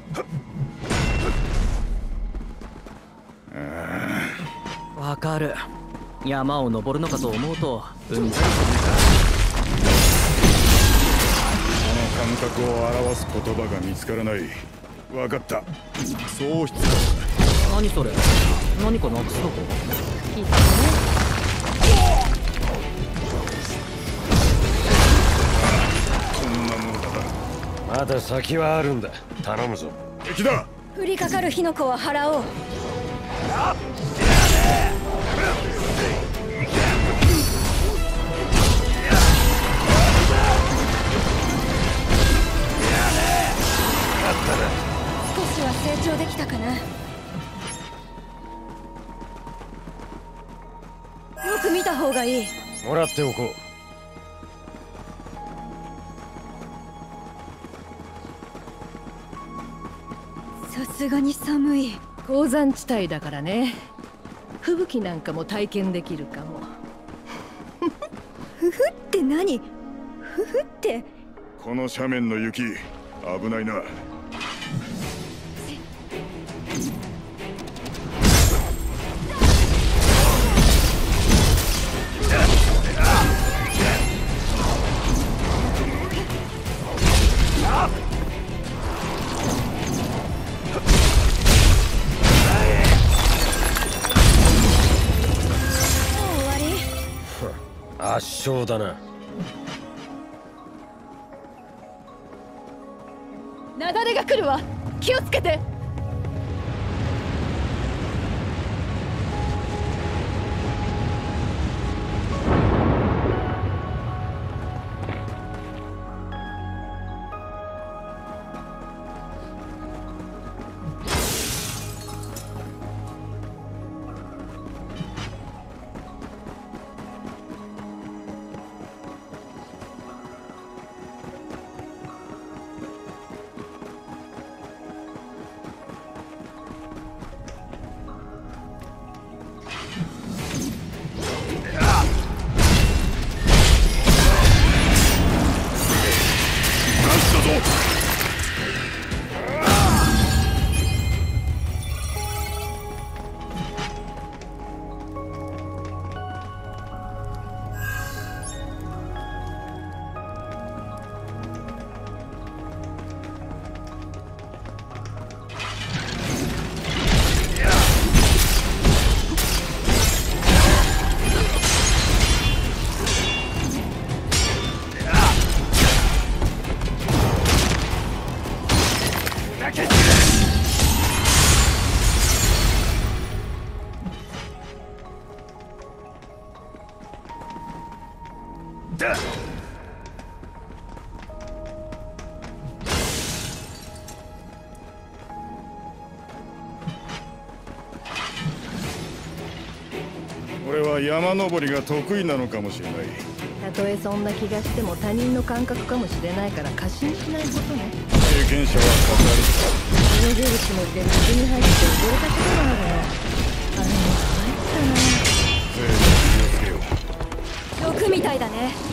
わかる。山を登るのかと思うとうんざりするか。 この感覚を表す言葉が見つからない。わかった。喪失だ。 何それ。何かなくすとこ。 きっとね。 こんなものだな。 まだ先はあるんだ。頼むぞ。 敵だ。 降りかかる火の粉は払おう。少しは成長できたかな。よく見た方がいい。 もらっておこう。 さすがに寒い。 高山地帯だからね。吹雪なんかも体験できるかも。 ふふって何？ふふって。 この斜面の雪危ないな。 圧勝だな。 雪崩が来るわ。気をつけて。 俺は山登りが得意なのかもしれない。 たとえそんな気がしても他人の感覚かもしれないから過信しないことね。 経験者は語る。 逃げるつもりで水に入って溺れたことがあるの。あれも入ったな。 気をつけよう。 毒みたいだね。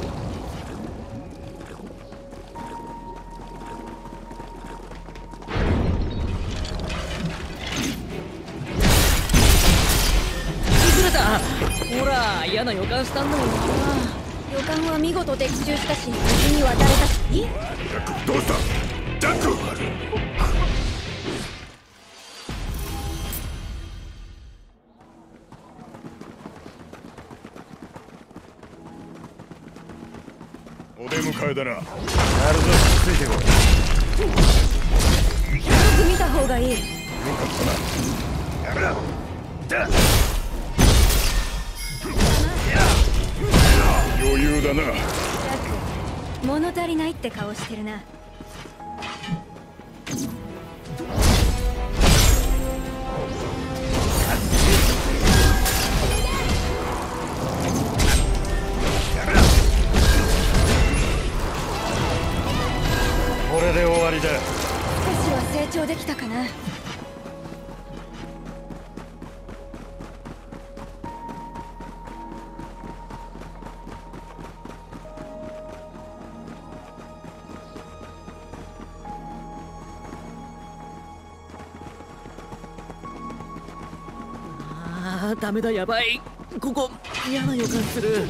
ほら嫌な予感したんだよな。 予感は見事的中したし、水に渡れたし。 ジャック、どうしたジャック。お出迎えだな。 やるぞ。ついてこい。 よく見た方がいい。 よかったな。やめろ。余裕だな。 物足りないって顔してるな。 これで終わりだ。 少しは成長できたかな。 ダメだ、やばい。ここ嫌な予感する。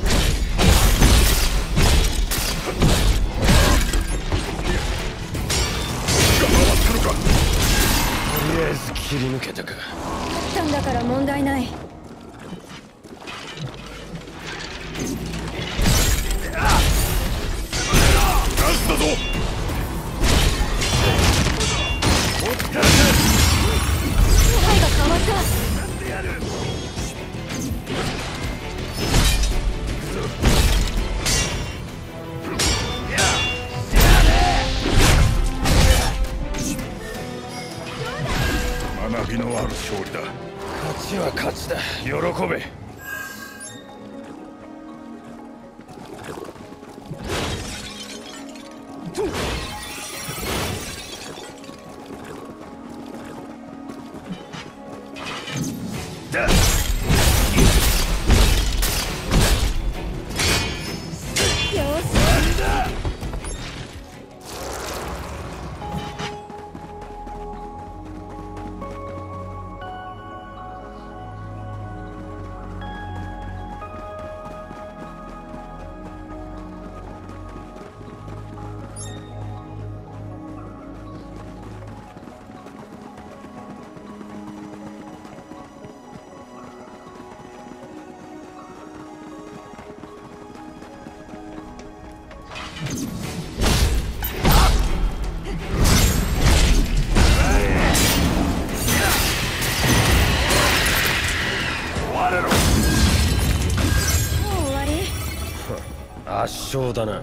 とりあえず切り抜けたか。 たんだから問題ない。 チャンスだぞ。 気配が変わった。 学びのある勝利だ。 勝ちは勝ちだ。喜べ。圧勝だな。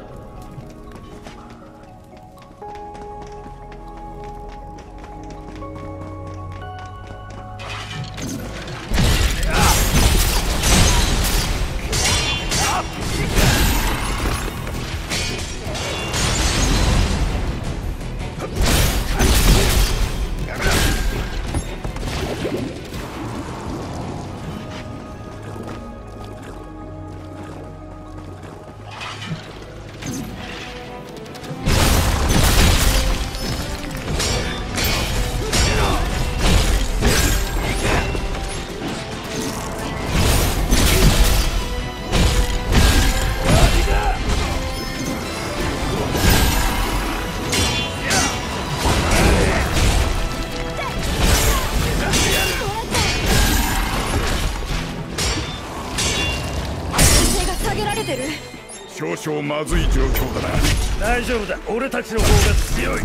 少々まずい状況だな。 大丈夫だ。俺たちの方が強い。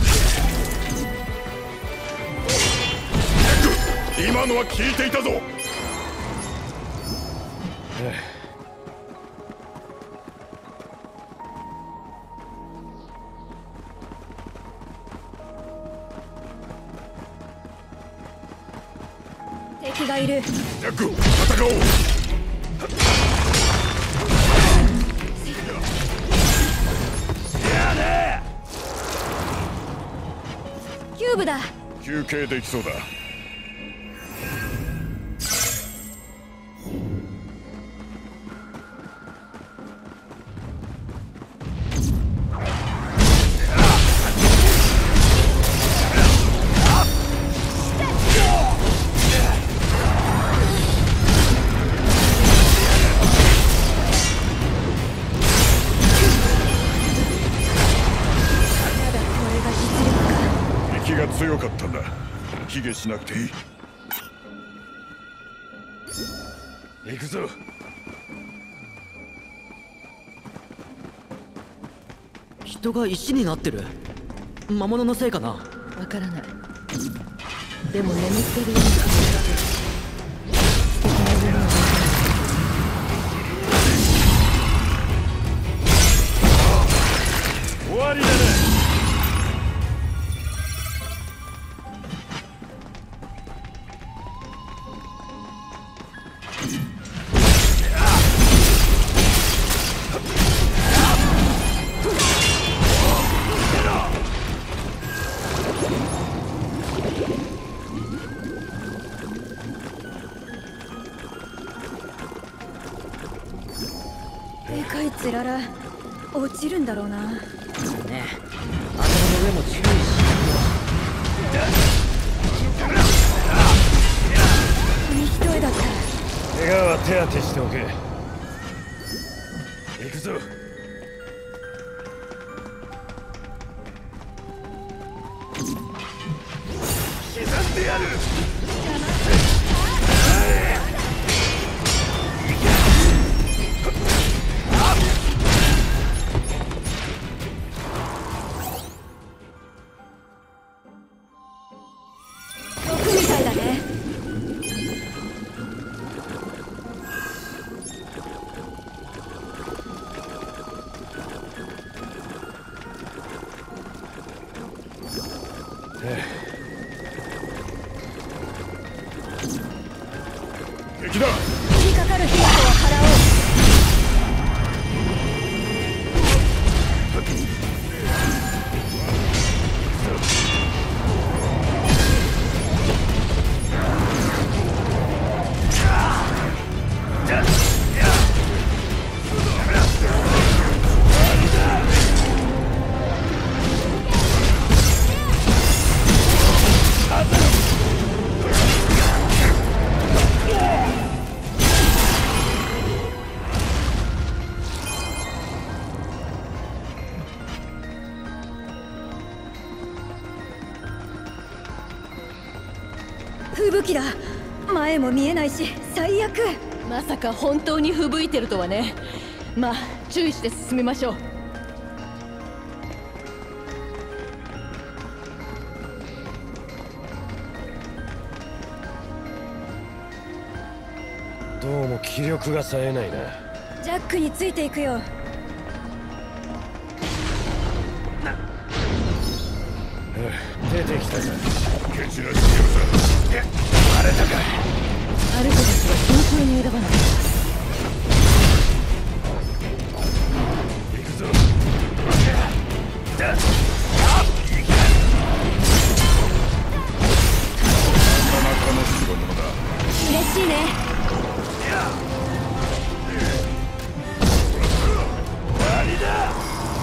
今のは聞いていたぞ。 敵がいる。 ジャック、戦おう。 キューブだ。 休憩できそうだ。敵が強かったんだ。卑下しなくていい。 行くぞ。 人が石になってる。魔物のせいかな。 わからない。でも眠ってるような素敵な夢を見た。 終わりだね。 でかいつらら落ちるんだろうな。 ねえ、頭の上も注意しない紙一重だった。 怪我手当てしておけ。行くぞ。刻んでやる。 毒みたいだね。 敵だ。 飛びかかる被害を払おう。吹雪だ。前も見えないし最悪。 まさか本当に吹雪いてるとはね。まあ注意して進みましょう。 どうも気力が冴えないな。 ジャックについていくよ。 出てきたぞ。 蹴散らしてやるぞ。 バレたか。 アルトたちは慎重に選ばない。 行くぞ。 なかなかの代物だ。 嬉しいね。 終わりだ。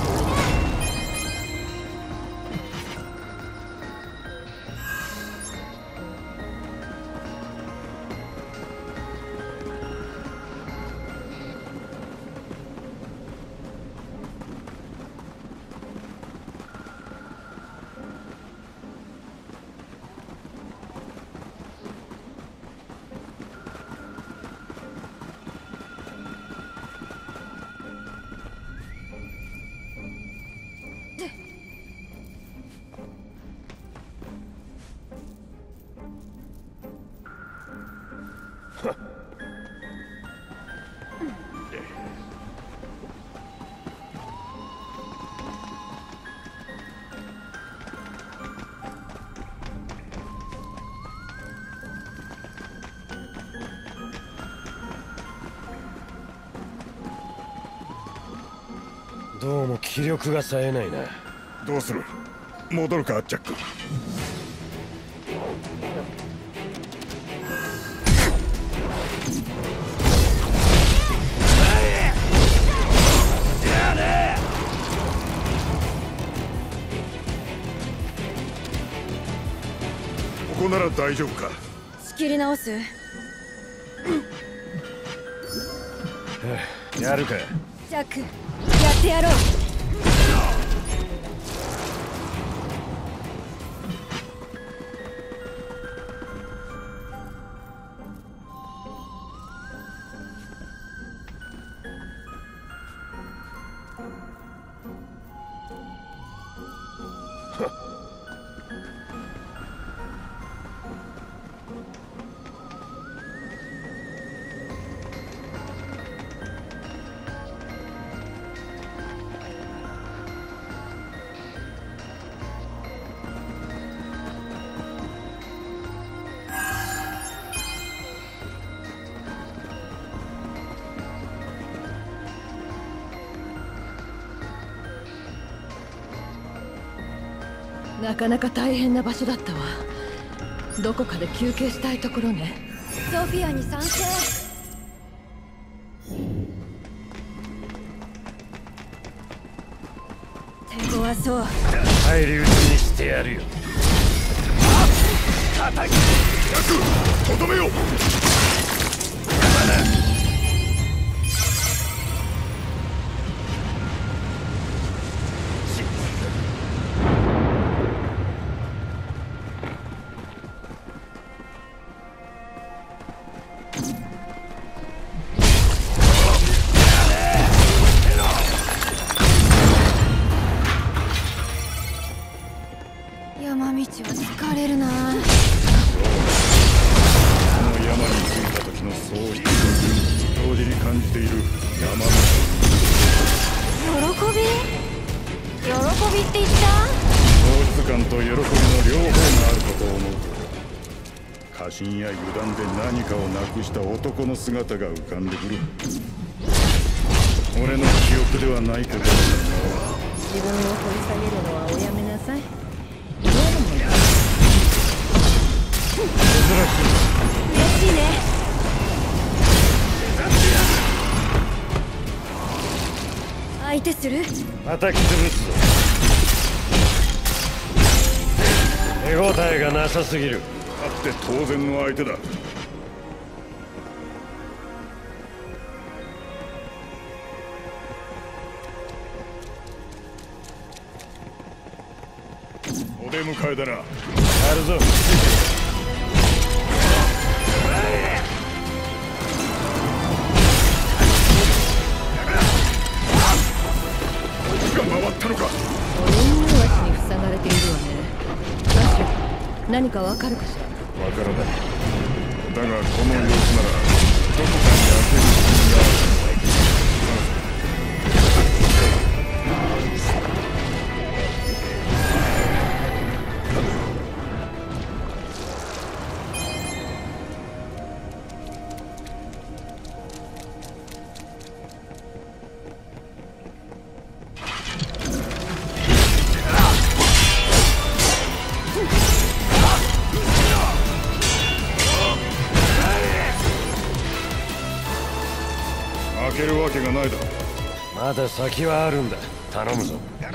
どうも気力が冴えないな。 どうする？戻るか、ジャック。ここなら大丈夫か。 仕切り直す。 やるか。 ジャック、やってやろう。 なかなか大変な場所だったわ。どこかで休憩したいところね。 ソフィアに賛成。手強そう。 返り討ちにしてやるよ。 ジャック、とどめよう。 山道は疲れるな。 この山に着いた時の喪失と同時に感じている山道。 喜びって言った？ 喪失感と喜びの両方があることを思うと、過信や油断で何かをなくした男の姿が浮かんでくる。俺の記憶ではないけど、 自分を掘り下げるのはおやめなさい。 嬉しいね。相手する？ 叩き潰すぞ。手応えがなさすぎる。 あって当然の相手だ。お出迎えだな。 やるぞ。 が回ったのか。 俺の足に塞がれているわね。ラッシュ、何かわかるかしら？ わからない。だがこの様子ならどこかに開ける隙がある。開けるわけがないだろう。 まだ先はあるんだ。頼むぞ。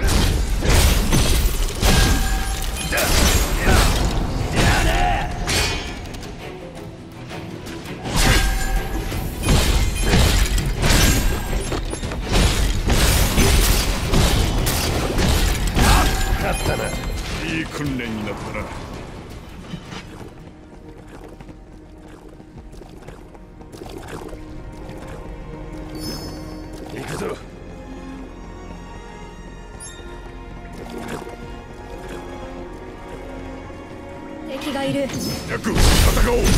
勝ったな。 いい訓練になったな。行くぞ。 敵がいる。 ジャック、戦おう。 も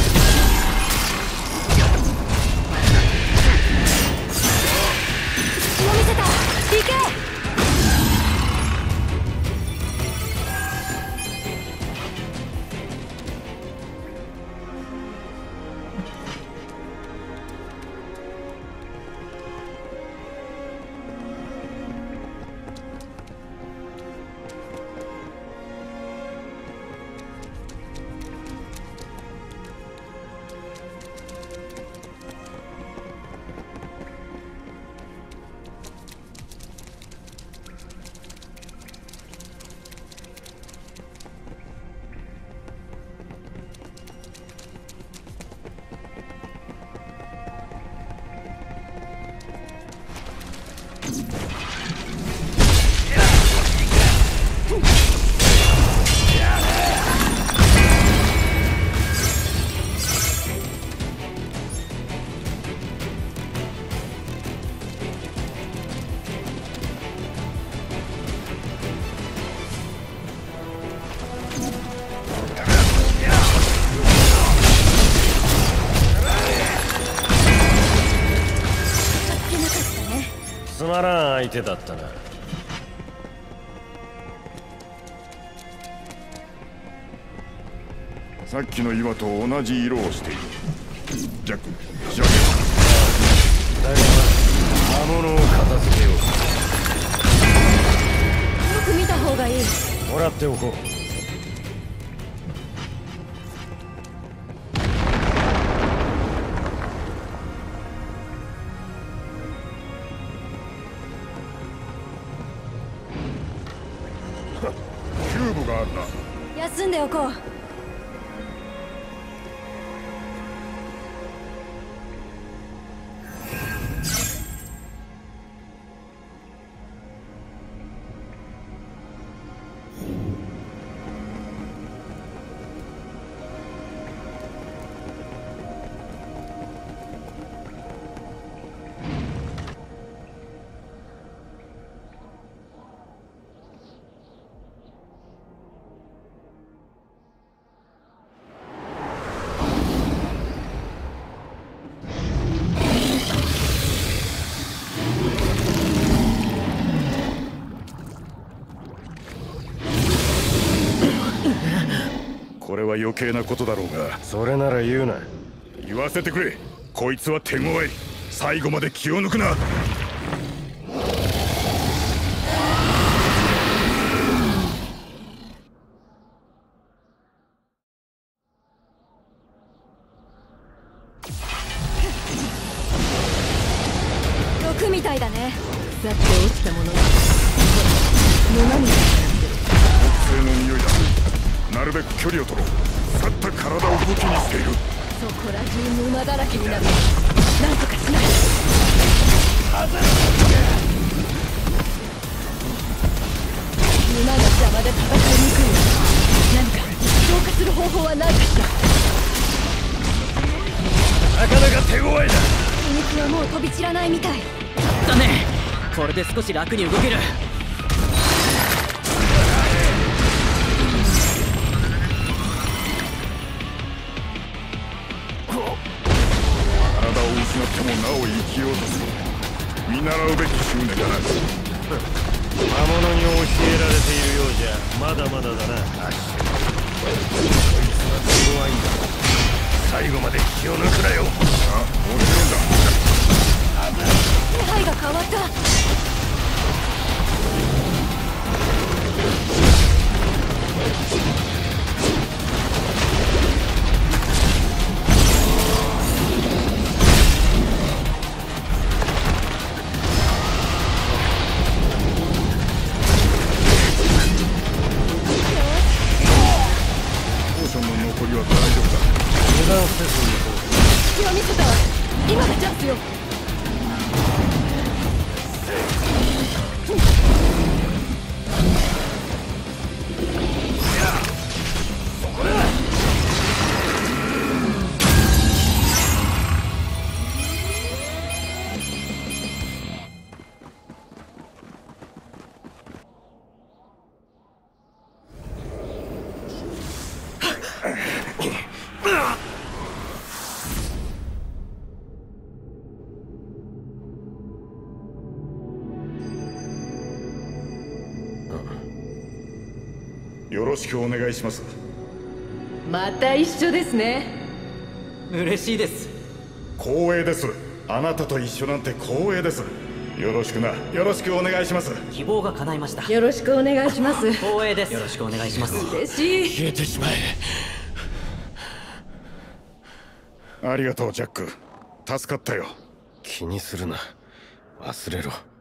みせた。行け。 つまらん相手だったな。 さっきの岩と同じ色をしている。ジャック、仕上げだが魔物を片付けよう。 よく見た方がいい。 もらっておこう。 キューブがあるな。 休んでおこう。 それは余計なことだろうが。 それなら言うな。 言わせてくれ。こいつは手強い。最後まで気を抜くな。 毒みたいだね。 腐って落ちたものが沼になっちゃってる。 木星の匂いだ。なるべく距離を取ろう。去った体を武器にしている。 そこら中沼だらけになる。なんとかしない。沼が邪魔で戦いにくい。何か消化する方法はないかしら。 なかなか手強いだ。 秘密はもう飛び散らないみたい。 だね。これで少し楽に動ける。 体を失ってもなお生きようとする。見習うべき執念だな。 魔物に教えられているようじゃまだまだだな。こいつは手強いんだ。最後まで気を抜くなよ。 あ、もちろんだ。 気配が変わった。 ポーションの残りは大丈夫だ。 油断せずに行こう。 隙を見せたわ。今がチャンスよ。 よろしくお願いします。 また一緒ですね。 嬉しいです。 光栄です。あなたと一緒なんて光栄です。よろしくな。よろしくお願いします。 希望が叶いました。 よろしくお願いします。 光栄です。よろしくお願いします。 嬉しい。 消えてしまえ。 ありがとうジャック。助かったよ。 気にするな。忘れろ。